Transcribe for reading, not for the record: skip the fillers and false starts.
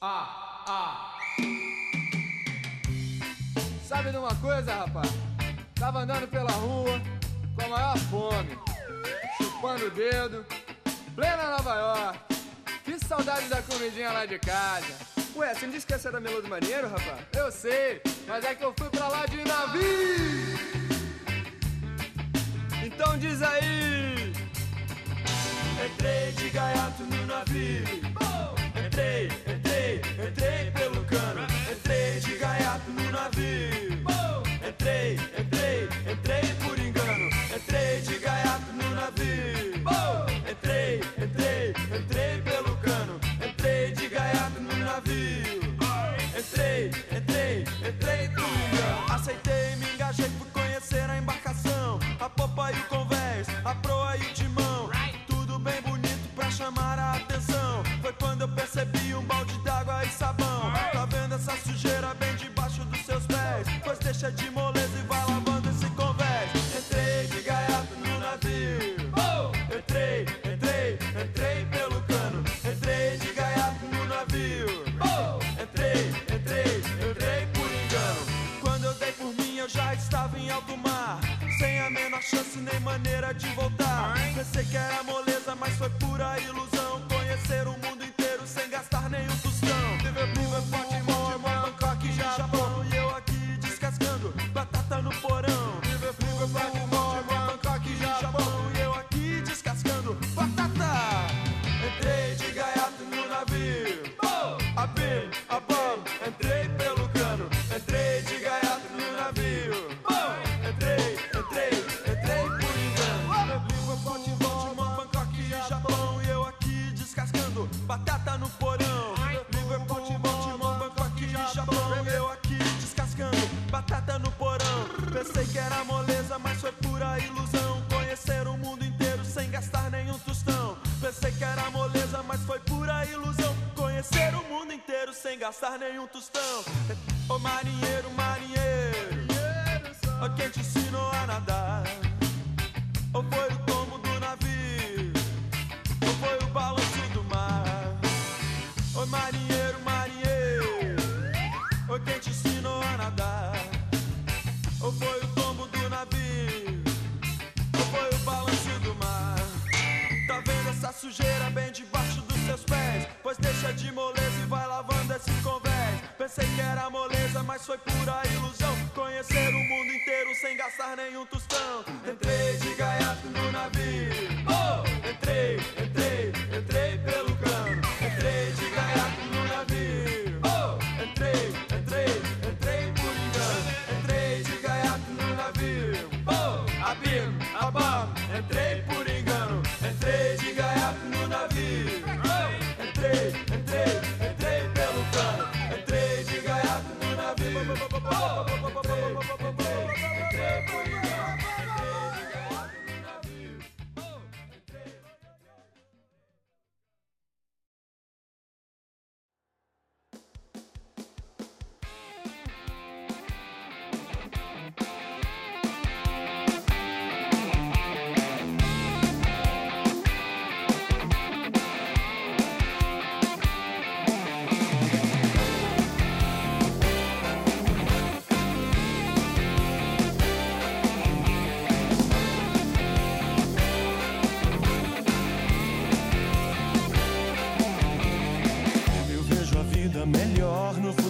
Sabe de uma coisa, rapaz? Tava andando pela rua com a maior fome, chupando o dedo, plena Nova York. Que saudade da comidinha lá de casa. Ué, você não disse que essa era Melô do Marinheiro, rapaz? Eu sei, mas é que eu fui pra lá de navio. Então diz aí. Entrei de gaiato no navio. Entrei pelo cano. Entrei de gaiato no navio. Entrei por engano. Entrei de gaiato no navio. Entrei pelo cano. Entrei de gaiato no navio. Entrei por engano. Aceitei, me engajei, fui conhecer a embarcação, a popa e o convés, a proa e o timão. Tudo bem bonito pra chamar a atenção. Foi quando eu percebi um balde d'água e sabão. Tá vendo essa sujeira bem debaixo dos seus pés? Pois deixa de moleza e vai lavando esse convés. Entrei de gaiato no navio. Entrei pelo cano. Entrei de gaiato no navio. Entrei por engano. Quando eu dei por mim eu já estava em alto mar, sem a menor chance nem maneira de voltar. Pensei que era moleza, mas foi pura ilusão. Conhecer o mundo inteiro sem gastar nenhum tostão. Liverpool, Baltimore, Bangkok, Japão, e eu aqui descascando batata no porão. Liverpool, Baltimore, Bangkok, Japão, e eu aqui descascando batata. Entrei de gaiato no navio. Abim, abam, entrei pelo cano. Entrei de gaiato no navio. Entrei por engano. Liverpool, Bangkok, Japão, e eu aqui descascando batata no porão. Liverpool, Bangkok, Japão, e eu aqui descascando batata no porão. Pensei que era moleza, mas foi pura ilusão. Conhecer o mundo inteiro sem gastar nenhum tostão. Pensei que era moleza, mas foi pura ilusão. Conhecer o mundo inteiro sem gastar nenhum tostão. Ô marinheiro, marinheiro, ó quem te ensinou a nadar? Ou foi o tombo do navio? Ou foi o balanço do mar? Ô marinheiro, marinheiro, ó quem te ensinou a nadar? Ou foi o tombo do navio? Ou foi o balanço do mar? Tá vendo essa sujeira bem debaixo dos seus pés? Pois deixa de moleza e vai lavando esse convés. Pensei que era moleza, mas foi pura ilusão. Conhecer o mundo inteiro sem gastar nenhum tostão. Entrei de gaiato no navio. Entrei pelo cano. Entrei de gaiato no navio. Entrei por engano. Entrei de gaiato no navio. Abim, abam, entrei por engano. Entrei de gaiato no navio. Entrei pelo cano. Entrei de gaiato no navio. Entrei por engano. Entrei de gaiato no navio. Melhor no